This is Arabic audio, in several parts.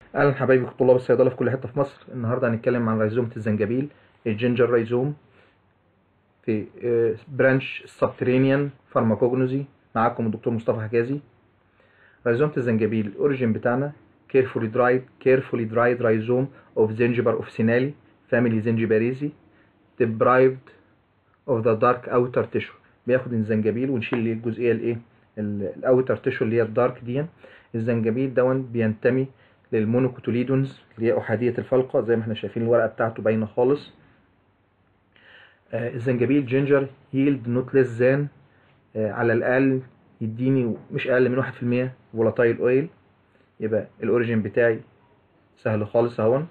اهلا حبايبي طلاب الصيدله في كل حته في مصر. النهارده هنتكلم عن ريزومه الزنجبيل، الجينجر ريزوم في برانش السبترينيان فارماكوجنوزي. معاكم الدكتور مصطفى حجازي. ريزومه الزنجبيل الاوريجين بتاعنا carefully dried rhizome of Zingiber officinale family Zingiberaceae deprived of the dark outer tissue. بياخد الزنجبيل ونشيل ليه الجزئيه الايه الاوتر تيشو اللي هي الدارك دي. الزنجبيل دون بينتمي للمونوكوتوليدونز اللي هي احاديه الفلقه، زي ما احنا شايفين الورقه بتاعته باينه خالص. الزنجبيل جينجر ييلد نوت ليس ذان، على الاقل يديني مش اقل من 1% فولاتايل اويل. يبقى الاوريجين بتاعي سهل خالص اهون.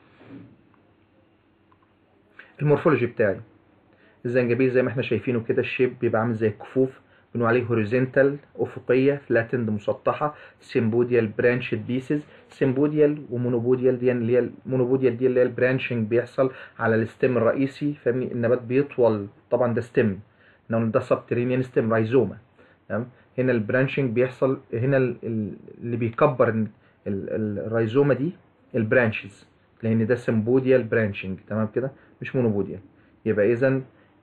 المورفولوجي بتاعي الزنجبيل زي ما احنا شايفينه كده، الشيب بيبقى عامل زي الكفوف، بنقول عليه هوريزونتال افقيه فلاتند مسطحه، سيمبوديال برانشد بيسز. سيمبوديال ومونوبوديال دي اللي هي المونوبوديال دي اللي هي البرانشنج بيحصل على الستيم الرئيسي، فاهمني؟ النبات بيطول طبعا، ده ستيم، ده سبترينيان ستيم رايزوما. تمام. هنا البرانشنج بيحصل، هنا اللي بيكبر الرايزوما دي البرانشز، لان ده سيمبوديال برانشنج. تمام كده، مش مونوبوديال. يبقى اذا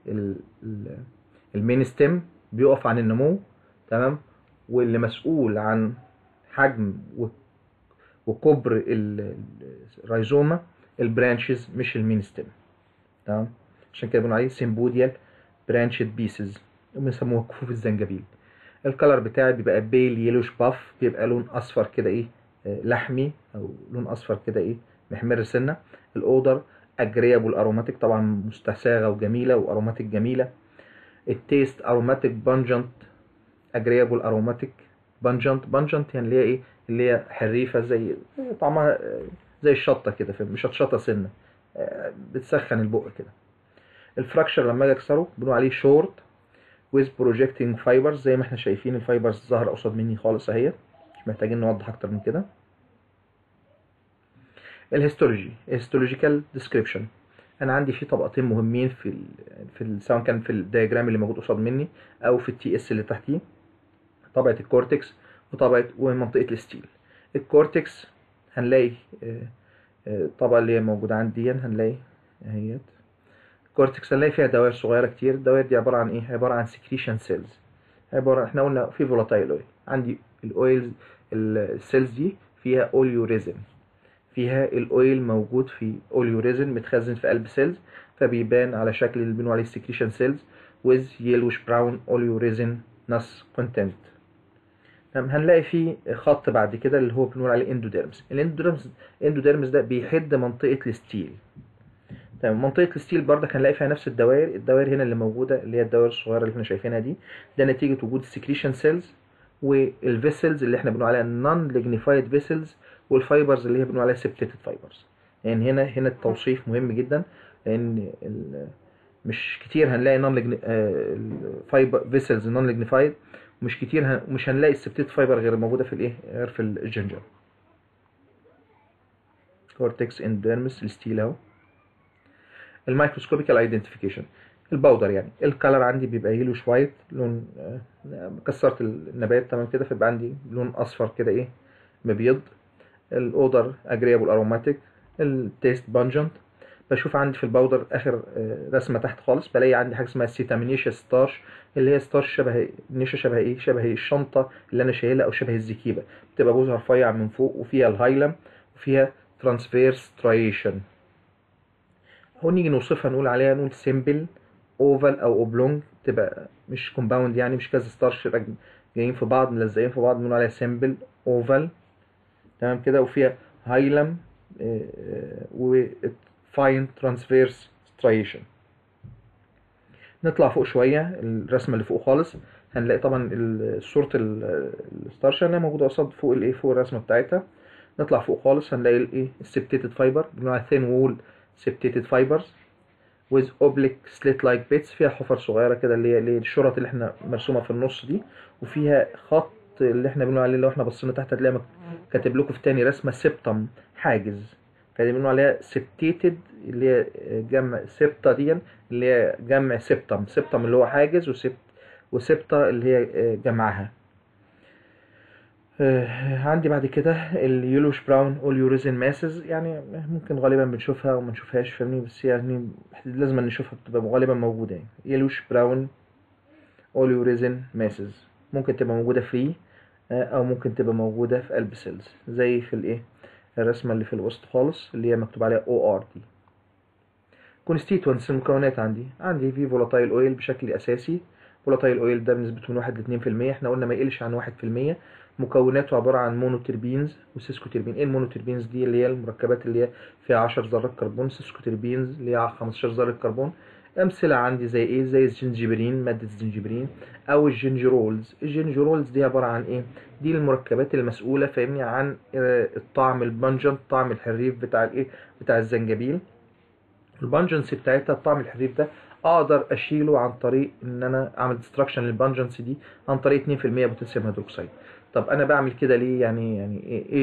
المين ستيم بيقف عن النمو، تمام، واللي مسؤول عن حجم وكبر الرايزوما البرانشز مش المين ستيم. تمام، عشان كده بنقول عليه سيمبوديال برانشد بيسز، وبنسموها كفوف الزنجبيل. الكلر بتاعي بيبقى بيل يلوش باف، بيبقى لون اصفر كده ايه، لحمي، او لون اصفر كده ايه، محمر سنه. الاودر اجريابل اروماتيك، طبعا مستساغه وجميله واروماتيك جميله. التيست اروماتيك بانجنت، اجريابل اروماتيك بانجنت يعني اللي هي ايه، اللي هي حريفه، زي طعمها زي الشطه كده، مشطشطه سنه، بتسخن البق كده. الفراكشر لما اجي اكسره بنقول عليه شورت with projecting fibers، زي ما احنا شايفين الفايبرز ظاهره قصاد مني خالص اهي، مش محتاجين نوضح اكتر من كده. الهيستولوجيكال ديسكريبشن، انا عندي في طبقتين مهمين سواء كان في الدياجرام اللي موجود قصاد مني او في التي اس اللي تحتيه، طبقه الكورتكس ومنطقه الستيل. الكورتكس هنلاقي الطبقه اللي هي موجوده عندي هنلاقي اهيت. الكورتكس هنلاقي فيها دوائر صغيره كتير. الدوائر دي عباره عن ايه؟ عباره عن سكريشن سيلز، احنا قلنا في فولاتايل اويل. عندي الاويلز، السيلز دي فيها اوليوريزم، فيها الاويل موجود في اوليوريزن متخزن في قلب سيلز، فبيبان على شكل اللي بنقول عليه سكريشن سيلز with yellowish brown oleoresinous content. تمام. هنلاقي فيه خط بعد كده اللي هو بنقول عليه اندوديرمس. الاندوديرمس ده بيحد منطقه الستيل. تمام. منطقه الستيل برضك هنلاقي فيها نفس الدوائر هنا اللي موجوده، اللي هي الدوائر الصغيره اللي احنا شايفينها دي، ده نتيجه وجود السكريشن سيلز والفيسلز اللي احنا بنقول عليها نون ليجنيفايد فيسلز، والفايبرز اللي هي بنقول عليها سيبتيتد فايبرز. يعني هنا التوصيف مهم جدا، لان مش كتير هنلاقي نون فايبر فيسلز نون ليجنيفايد، ومش كتير مش هنلاقي السيبتيتد فايبر غير موجوده في الايه، غير في الجنجر. كورتكس انديرمس الستيل اهو. الميكروسكوبيكال ايدنتيفيكيشن، الباودر يعني الكالر عندي بيبقى يلوش وايت، لون كسرت النبات تمام كده، فيبقى عندي لون اصفر كده ايه، مبيض. الاودر اجريابل اروماتيك. التيست بانجنت. بشوف عندي في الباودر اخر رسمه تحت خالص، بلاقي عندي حاجه اسمها سيتامينيشيا ستارش، اللي هي ستارش شبه النشا، شبه ايه، شبه الشنطه اللي انا شايلها، او شبه الزكيبه، بتبقى بوزها رفيع من فوق، وفيها الهايلم، وفيها ترانسفيرس سترايشن. هو نيجي نوصفها نقول عليها، نقول سيمبل اوفال او اوبلونج، تبقى مش كومباوند يعني، مش كذا ستارش جايين في بعض ملزقين في بعض، بنقول عليها سيمبل اوفال. تمام كده. وفيها هايلم وفاين ترانسفيرس سترايشن. نطلع فوق شويه، الرسمه اللي فوق خالص هنلاقي طبعا صوره الستارش اللي موجوده قصاد فوق الايه، فوق الرسمه بتاعتها. نطلع فوق خالص هنلاقي الايه، السبتيتد فايبر، بنقول عليها ثين وول septated fibers with oblique slit like bits، فيها حفر صغيره كده اللي هي الشرط اللي احنا مرسومه في النص دي، وفيها خط اللي احنا بنقول عليه، لو احنا بصينا تحت هتلاقي كاتب لكم في تاني رسمه سبتم، حاجز، فدي بنقول عليها septated، اللي هي جمع سبتا دي، اللي هي جمع سبتم اللي هو حاجز، وسبتا اللي هي جمعها. عندي بعد كده اليلوش براون اوليوريزين ماسز، يعني ممكن غالبا بنشوفها وما نشوفهاش فاهمني، بس يعني لازم نشوفها، بتبقى غالبا موجوده. يعني يلوش براون اوليوريزين ماسز ممكن تبقى موجوده فري، او ممكن تبقى موجوده في قلب سيلز، زي في الايه الرسمه اللي في الوسط خالص اللي هي مكتوب عليها او ار دي. كونستيتوينتس المكونات عندي في فولاتايل اويل بشكل اساسي. فولاتايل اويل ده بنسبته من 1 ل 2%، احنا قلنا ما يقلش عن 1%. مكوناته عباره عن مونوتربينز وسيسكوتربين. ايه المونوتربينز دي؟ اللي هي المركبات اللي هي فيها 10 ذرات كربون. سيسكوتربينز اللي هي 15 ذره كربون. امثله عندي زي ايه؟ زي الجنجبرين، ماده الجنجبرين، او الجنجرولز. الجنجرولز دي عباره عن ايه؟ دي المركبات المسؤوله فاهمني عن الطعم البنجنت، طعم الحريف بتاع الايه، بتاع الزنجبيل. البنجنسي بتاعتها، الطعم الحريف ده اقدر اشيله عن طريق ان انا اعمل ديستراكشن للبنجنسي دي عن طريق 2% بوتاسيوم هيدروكسيد. طب انا بعمل كده ليه؟ يعني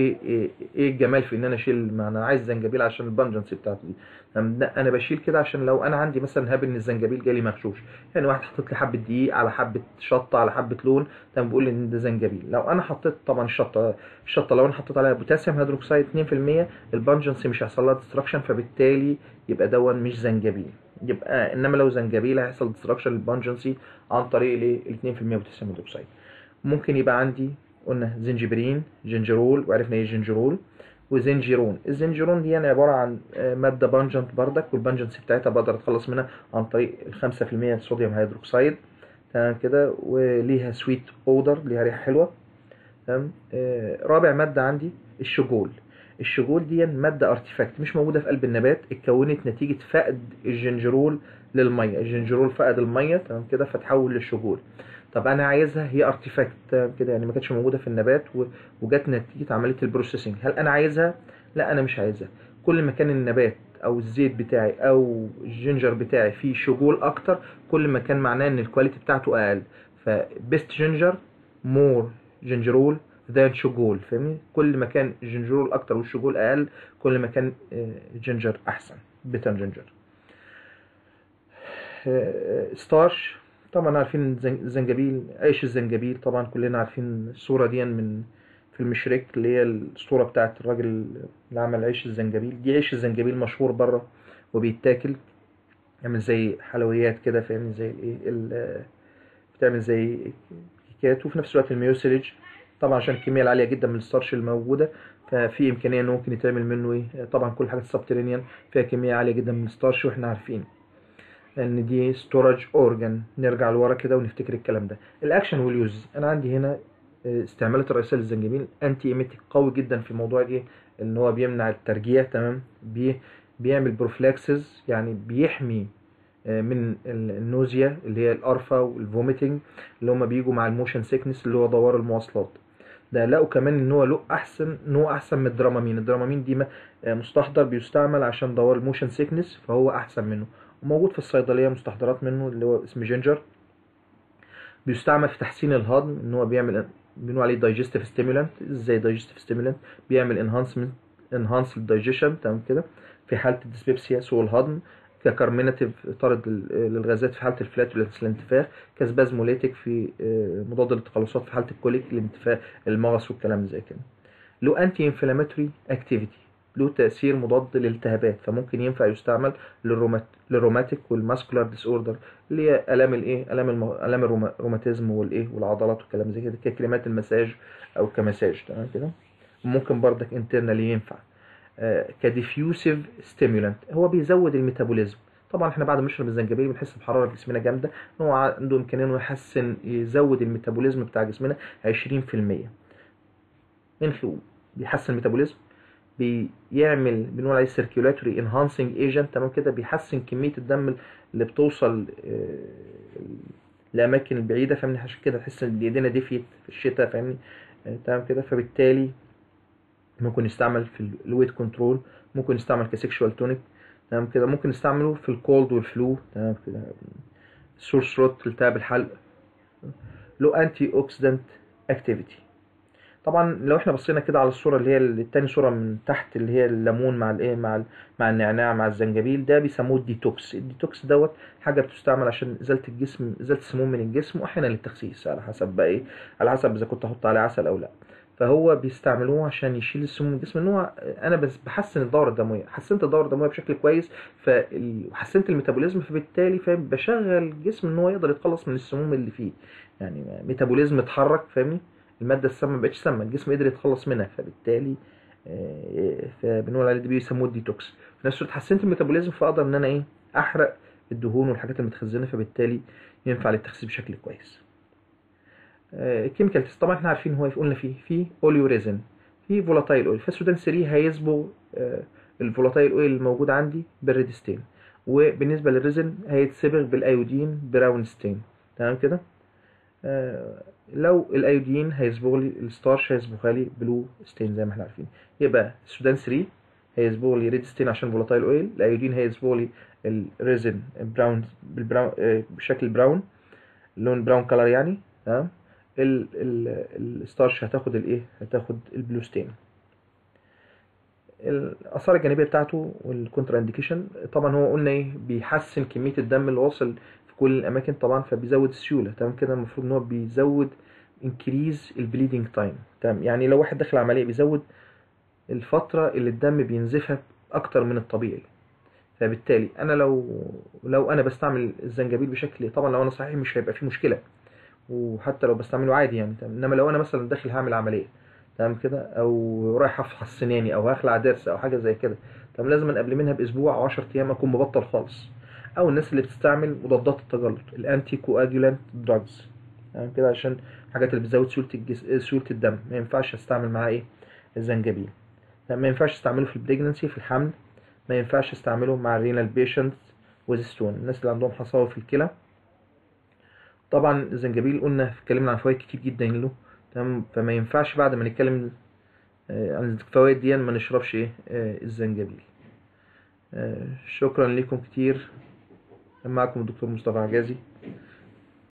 ايه الجمال في ان انا اشيل؟ ما انا عايز زنجبيل عشان البنجنسي بتاعته دي. لا، انا بشيل كده عشان لو انا عندي مثلا هاب ان الزنجبيل جالي مغشوش، يعني واحد حاطط لي حبه دقيق على حبه شطه على حبه لون، تمام، بيقول لي ان ده زنجبيل. لو انا حطيت طبعا الشطه لو انا حطيت عليها بوتاسيوم هيدروكسيد 2%، البنجنسي مش هيحصل لها ديستراكشن، فبالتالي يبقى دون مش زنجبيل. يبقى انما لو زنجبيل هيحصل ديستراكشن للبنجنسي عن طريق الايه ال 2% بوتاسيوم هيدروكسيد. ممكن يبقى عندي قلنا زنجبرين، جنجرول، وعرفنا ايه جنجرول، وزنجيرون. الزنجيرون دي يعني عباره عن ماده بانجنت بردك، والبانجنسي بتاعتها بقدر اتخلص منها عن طريق ال 5% صوديوم هيدروكسيد، تمام كده، وليها سويت اودر، ليها ريحه حلوه، تمام. رابع ماده عندي الشجول. الشجول دي ماده ارتيفاكت مش موجوده في قلب النبات، اتكونت نتيجه فقد الجنجرول للميه. الجنجرول فقد الميه، تمام كده، فتحول للشجول. طب انا عايزها، هي ارتيفاكت كده يعني ما كانتش موجوده في النبات وجت نتيجه عمليه البروسيسنج. هل انا عايزها؟ لا، انا مش عايزها. كل ما كان النبات او الزيت بتاعي او الجينجر بتاعي فيه شجول اكتر، كل ما كان معناه ان الكواليتي بتاعته اقل. فبيست جينجر مور جنجرول ذان شجول، فاهمني؟ كل ما كان الجنجرول اكتر والشجول اقل، كل ما كان الجنجر احسن، بيتر جنجر. ستارش، طبعا عارفين الزنجبيل، عيش الزنجبيل، طبعا كلنا عارفين الصورة دي من فيلم شريك، اللي هي الصورة بتاعت الراجل اللي عمل عيش الزنجبيل. دي عيش الزنجبيل مشهور بره وبيتاكل، يعمل زي حلويات كده فاهمني، زي ايه بتعمل زي كيكات. وفي نفس الوقت الميوسيلج طبعا عشان الكمية العالية جدا من الستارش الموجودة، ففي إمكانية إنه ممكن يتعمل منه إيه. طبعا كل حاجة السبترينيان فيها كمية عالية جدا من الستارش، وإحنا عارفين ان دي ستورج اورجان. نرجع لورا كده ونفتكر الكلام ده. الاكشن واليوز، انا عندي هنا استعمالات الرئيسيه للزنجبيل انتي ايميتيك قوي جدا في موضوع ايه، ان هو بيمنع الترجيع، تمام، بيعمل بروفلاكسز، يعني بيحمي من النوزيا اللي هي القرفه والفوميتنج اللي هما بيجوا مع الموشن سيكنس اللي هو دوار المواصلات. ده لقوا كمان ان هو له احسن، نوع احسن من الدرامامين. الدرامامين دي مستحضر بيستعمل عشان دوار الموشن سيكنس، فهو احسن منه، وموجود في الصيدليه مستحضرات منه اللي هو اسمه جينجر. بيستعمل في تحسين الهضم، ان هو بنقول عليه دايجستيف ستيمولانت. ازاي دايجستيف ستيمولانت؟ بيعمل انهانس للدايجيشن، تمام كده، في حاله الديسبيبسيا سوء الهضم. ككارميناتيف طارد للغازات في حاله الفلاتولنس الانتفاخ. كسبازموليتيك في مضاد للتقلصات في حاله الكوليك الانتفاخ المغص والكلام زي كده. له انتي انفلاماتوري اكتيفيتي، له تأثير مضاد للالتهابات، فممكن ينفع يستعمل للروماتيك والماسكولار ديس اوردر، اللي هي الام الايه، الام الروماتيزم والايه والعضلات والكلام زي كده، ككريمات المساج او كمساج، تمام كده. وممكن بردك انترنالي ينفع كديفيوسيف ستيمولانت، هو بيزود الميتابوليزم. طبعا احنا بعد ما نشرب الزنجبيل بنحس بحراره في جسمنا جامده، ان هو عنده امكانيه انه يزود الميتابوليزم بتاع جسمنا 20%. من خلال بيحسن الميتابوليزم، بيعمل بنقول عليه سيركيولاتوري انهانسنج ايجنت، تمام كده، بيحسن كميه الدم اللي بتوصل لاماكن البعيده، فاهمني؟ عشان كده تحس ان ايدينا دفيت في الشتاء، فاهمني؟ تمام كده. فبالتالي ممكن يستعمل في الويت كنترول، ممكن يستعمل كسيكشوال تونيك، تمام كده. ممكن نستعمله في الكولد والفلو، تمام كده، سور ثروت، التهاب الحلق. له انتي اوكسيدنت اكتيفيتي. طبعا لو احنا بصينا كده على الصوره اللي هي التاني صوره من تحت، اللي هي الليمون مع الايه، مع النعناع مع الزنجبيل، ده بيسموه الديتوكس. الديتوكس دوت حاجه بتستعمل عشان ازاله الجسم، ازاله السموم من الجسم، واحيانا للتخسيس على حسب بقى ايه، على حسب اذا كنت احط عليه عسل او لا. فهو بيستعملوه عشان يشيل السموم من الجسم. ان هو انا بس بحسن الدوره الدمويه، حسنت الدوره الدمويه بشكل كويس، وحسنت الميتابوليزم، فبالتالي فاهم بشغل الجسم ان هو يقدر يتخلص من السموم اللي فيه. يعني ميتابوليزم اتحرك، فاهمني؟ الماده السامه ما بقتش سامه، الجسم قدر يتخلص منها، فبالتالي فبنقول عليه، دي بيسموه الديتوكس. في نفس الوقت حسنت الميتابوليزم، فاقدر ان انا احرق الدهون والحاجات المتخزنه، فبالتالي ينفع للتخسيس بشكل كويس. الكيميكال تيست طبعا احنا عارفين هو قلنا في اوليو ريزن، في فولاتايل اويل. فالسودان 3 هيصبغ الفولاتايل اويل الموجود عندي بالريد ستين، وبالنسبه للريزن هيتصبغ بالايودين براون ستين. تمام كده. لو الايودين هيصبغ لي الستارش، هيصبغها لي بلو ستين زي ما احنا عارفين. يبقى السودان 3 هيصبغ لي ريد ستين عشان فولاتايل اويل، الايودين هيصبغ لي الريزن براون بالبراون بشكل براون، لون براون كلر يعني. تمام. الستارش هتاخد هتاخد البلو ستين. الاثار الجانبيه بتاعته والكونترا انديكيشن، طبعا هو قلنا بيحسن كميه الدم اللي واصل في كل الاماكن طبعا، فبيزود السيوله. تمام كده. المفروض ان هو بيزود انكريز البليدنج تايم. تمام. يعني لو واحد داخل عمليه بيزود الفتره اللي الدم بينزفها اكتر من الطبيعي. فبالتالي انا لو انا بستعمل الزنجبيل بشكل، طبعا لو انا صحيح مش هيبقى فيه مشكله، وحتى لو بستعمله عادي يعني. تمام. انما لو انا مثلا داخل هعمل عمليه، تمام كده، او رايح افحص سناني، او هخلع ضرس، او حاجه زي كده، تمام، لازم قبل منها باسبوع او 10 ايام اكون مبطل خالص. او الناس اللي بتستعمل مضادات التجلط، الانتي كواجولانت دراجز، تمام كده، عشان الحاجات اللي بتزود سيوله الدم، ما ينفعش استعمل معاها الزنجبيل. ما ينفعش استعمله في البريجننسي، في الحمل. ما ينفعش استعمله مع الرينال بيشنتس وذ ستون، الناس اللي عندهم حصاوه في الكلى. طبعا الزنجبيل قلنا اتكلمنا عن فوائد كتير جدا له. تمام. فما ينفعش بعد ما نتكلم عن الفوائد دي ما نشربش الزنجبيل. شكرا لكم كتير. معكم الدكتور مصطفى عجازي.